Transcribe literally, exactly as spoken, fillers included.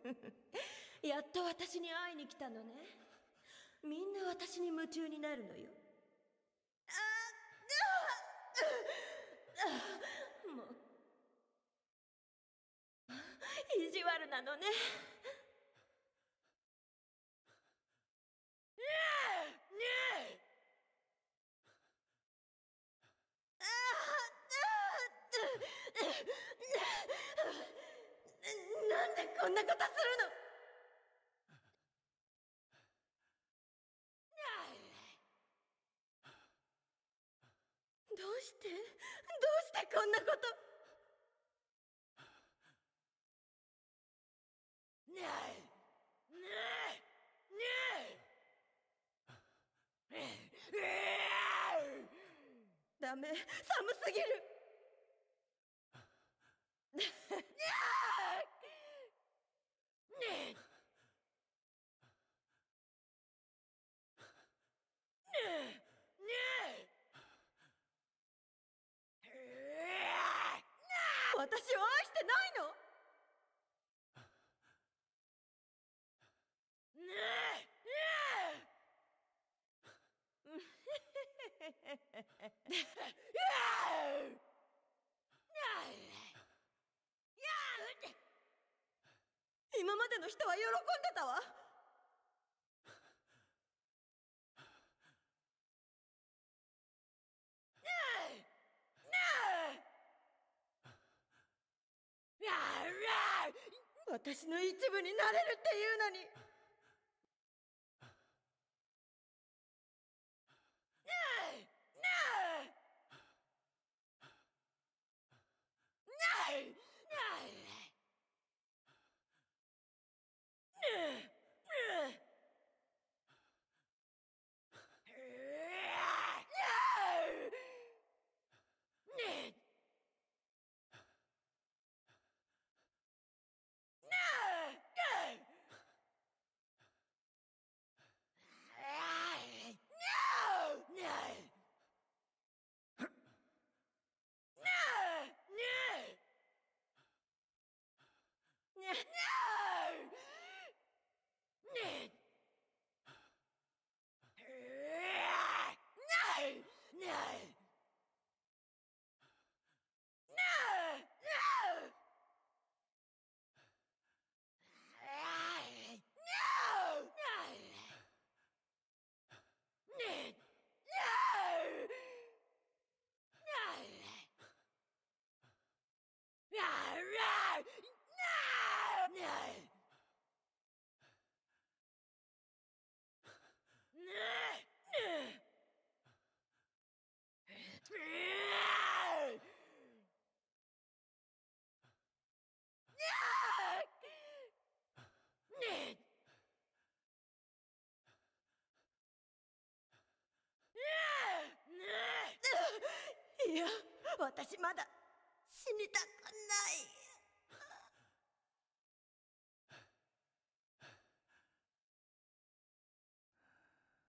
やっと私に会いに来たのね。みんな私に夢中になるのよ。ああもう意地悪なのね。なんでこんなことするの。どうしてどうしてこんなこと。ダメ、寒すぎる。私を愛してないの。今までの人は喜んでたわ。私の一部になれるっていうのに。いや、私まだ死にたくない。